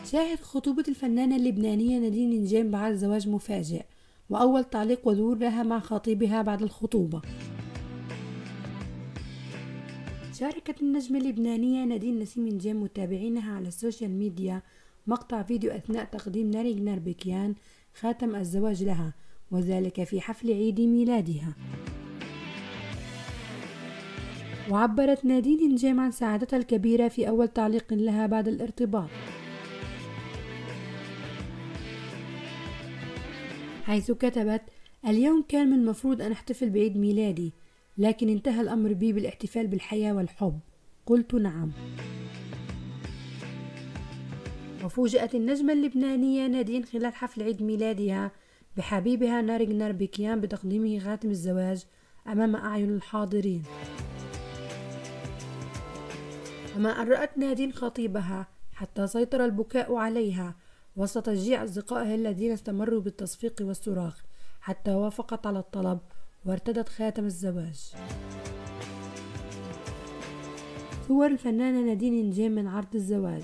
شاهد خطوبة الفنانة اللبنانية نادين نجيم بعد زواج مفاجئ، وأول تعليق وظهور لها مع خطيبها بعد الخطوبة. شاركت النجمة اللبنانية نادين نسيم نجيم متابعينها على السوشيال ميديا مقطع فيديو أثناء تقديم نارين ناربكيان خاتم الزواج لها، وذلك في حفل عيد ميلادها. وعبرت نادين نجيم عن سعادتها الكبيرة في أول تعليق لها بعد الارتباط، حيث كتبت: اليوم كان من المفروض أن أحتفل بعيد ميلادي، لكن انتهى الأمر بي بالاحتفال بالحياة والحب. قلت نعم. وفوجئت النجمة اللبنانية نادين خلال حفل عيد ميلادها بحبيبها نارين ناربكيان بتقديمه خاتم الزواج أمام أعين الحاضرين. وما أن رأت نادين خطيبها حتى سيطر البكاء عليها وسط تشجيع أصدقائها الذين استمروا بالتصفيق والصراخ حتى وافقت على الطلب وارتدت خاتم الزواج. صور الفنانة نادين نجيم من عرض الزواج.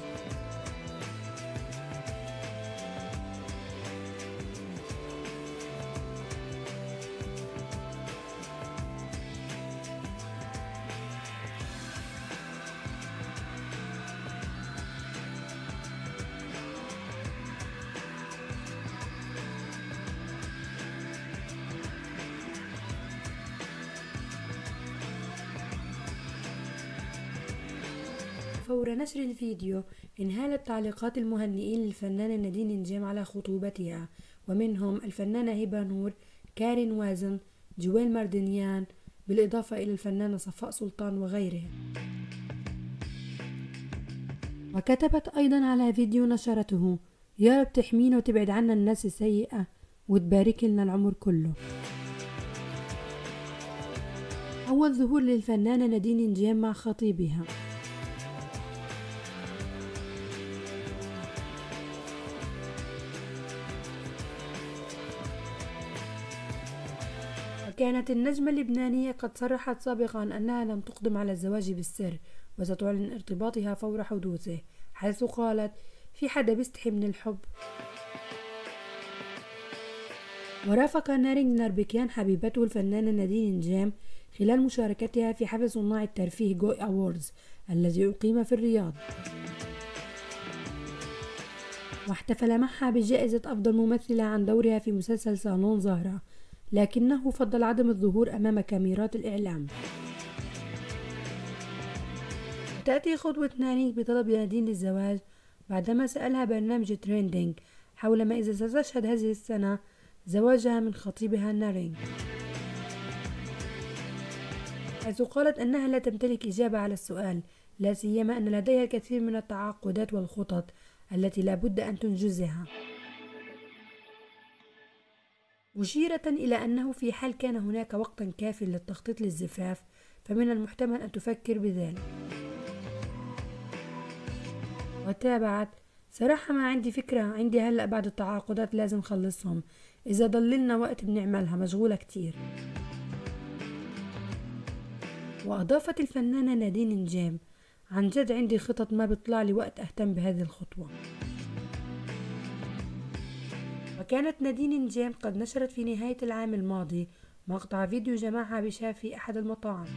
فور نشر الفيديو انهالت تعليقات المهنئين للفنانة نادين نجيم على خطوبتها، ومنهم الفنانة هبة نور، كارين وازن، جويل ماردنيان، بالإضافة إلى الفنانة صفاء سلطان وغيرهم. وكتبت أيضا على فيديو نشرته: يا رب تحمينا وتبعد عنا الناس السيئة وتبارك لنا العمر كله. أول ظهور للفنانة نادين نجيم مع خطيبها. كانت النجمة اللبنانية قد صرحت سابقا أنها لم تقدم على الزواج بالسر وستعلن ارتباطها فور حدوثه، حيث قالت: في حدا بيستحي من الحب. ورافق نارين ناربكيان حبيبته الفنانة نادين نجيم خلال مشاركتها في حفل صناع الترفيه جو أووردز الذي أقيم في الرياض، واحتفل معها بجائزة أفضل ممثلة عن دورها في مسلسل صالون زهرة، لكنه فضل عدم الظهور أمام كاميرات الإعلام. تأتي خطوة نارين بطلب نادين للزواج بعدما سألها برنامج تريندينج حول ما إذا ستشهد هذه السنة زواجها من خطيبها نارين، حيث قالت أنها لا تمتلك إجابة على السؤال، لا سيما أن لديها الكثير من التعاقدات والخطط التي لا بد أن تنجزها، مشيرة إلى أنه في حال كان هناك وقت كاف للتخطيط للزفاف فمن المحتمل أن تفكر بذلك. وتابعت: صراحة ما عندي فكرة، عندي هلأ بعض التعاقدات لازم خلصهم، إذا ضللنا وقت بنعملها، مشغولة كتير. وأضافت الفنانة نادين نجيم: عن جد عندي خطط ما بيطلع لي وقت أهتم بهذه الخطوة. وكانت نادين نجيم قد نشرت في نهاية العام الماضي مقطع فيديو جمعها بشاف في أحد المطاعم،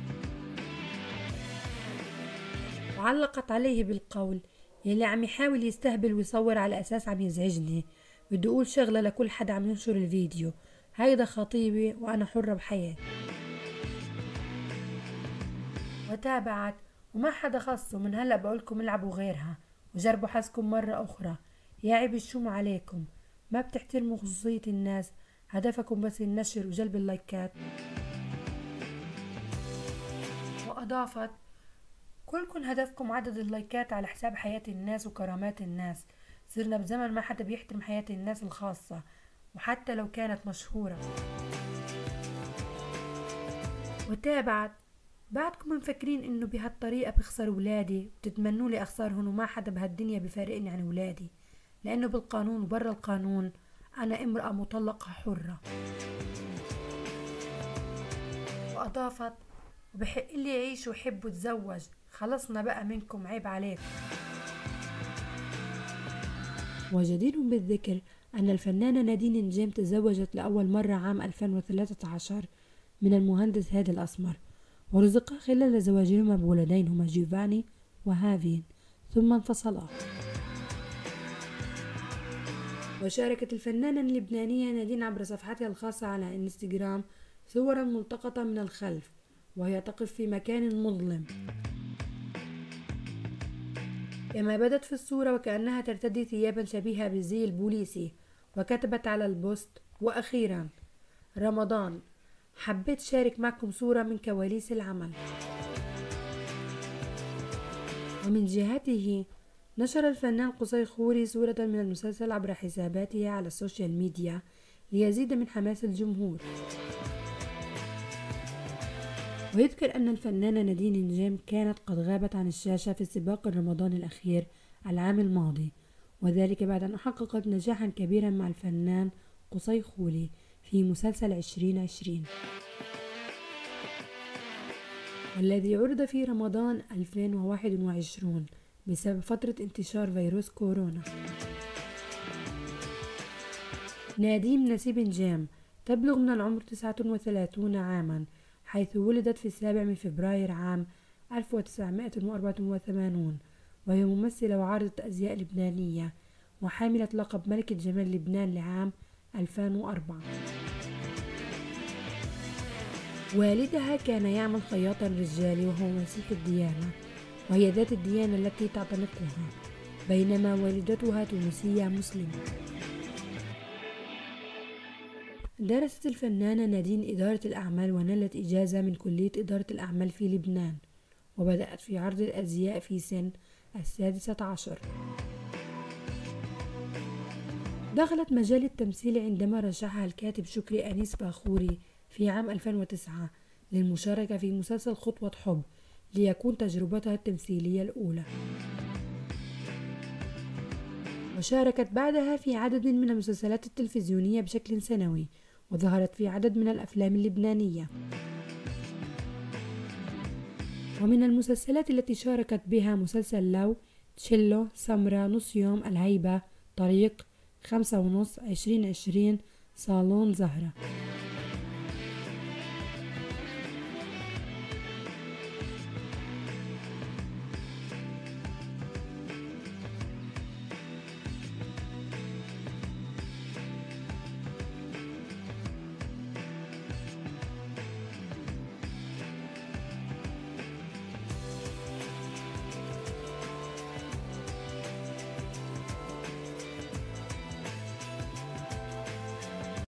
وعلقت عليه بالقول: يلي عم يحاول يستهبل ويصور على أساس عم يزعجني، بدي أقول شغلة لكل حدا عم ينشر الفيديو، هيدا خطيبي وأنا حرة بحياتي. وتابعت: وما حدا خصه، من هلأ بقولكم العبوا غيرها وجربوا حظكم مرة أخرى، يا عيب الشوم عليكم، ما بتحترموا خصوصية الناس، هدفكم بس النشر وجلب اللايكات. وأضافت: كلكم هدفكم عدد اللايكات على حساب حياة الناس وكرامات الناس، صرنا بزمن ما حدا بيحترم حياة الناس الخاصة وحتى لو كانت مشهورة. وتابعت: بعدكم مفكرين انه بهالطريقة بخسر ولادي وتتمنوا لي اخسرهم، وما حدا بهالدنيا بفارقني عن ولادي، لانه بالقانون وبرا القانون انا امرأة مطلقة حرة. واضافت: وبحق لي اعيش وحب واتزوج، خلصنا بقى منكم، عيب عليكم. وجدير بالذكر أن الفنانة نادين نجيم تزوجت لأول مرة عام 2013 من المهندس هادي الأسمر، ورزقا خلال زواجهما بولدين هما جيفاني وهافين، ثم انفصلا. وشاركت الفنانة اللبنانية نادين عبر صفحتها الخاصة على انستغرام صورا ملتقطة من الخلف وهي تقف في مكان مظلم، كما بدت في الصورة وكأنها ترتدي ثيابا شبيهة بالزي البوليسي، وكتبت على البوست: وأخيرا رمضان، حبيت شارك معكم صورة من كواليس العمل. ومن جهته نشر الفنان قصي خوري صورة من المسلسل عبر حساباته على السوشيال ميديا ليزيد من حماس الجمهور. ويذكر أن الفنانة نادين نجيم كانت قد غابت عن الشاشة في السباق الرمضاني الأخير العام الماضي، وذلك بعد أن حققت نجاحا كبيرا مع الفنان قصي خوري في مسلسل 2020 والذي عرض في رمضان 2021 بسبب فترة انتشار فيروس كورونا. نادين نسيب نجيم تبلغ من العمر 39 عاما، حيث ولدت في 7 فبراير عام 1984، وهي ممثلة وعارضة أزياء لبنانية، وحاملة لقب ملكة جمال لبنان لعام 2004. والدها كان يعمل خياطا رجالي وهو مسيحي الديانة، وهي ذات الديانة التي تعتنقها، بينما والدتها تونسية مسلمة. درست الفنانة نادين إدارة الأعمال ونالت إجازة من كلية إدارة الأعمال في لبنان، وبدأت في عرض الأزياء في سن 16. دخلت مجال التمثيل عندما رشحها الكاتب شكري أنيس باخوري في عام 2009 للمشاركة في مسلسل خطوة حب ليكون تجربتها التمثيلية الأولى. وشاركت بعدها في عدد من المسلسلات التلفزيونية بشكل سنوي، وظهرت في عدد من الأفلام اللبنانية. ومن المسلسلات التي شاركت بها مسلسل لو، تشيلو، سمرة، نص يوم، الهيبة، طريق، 5:30، 2020، صالون زهرة.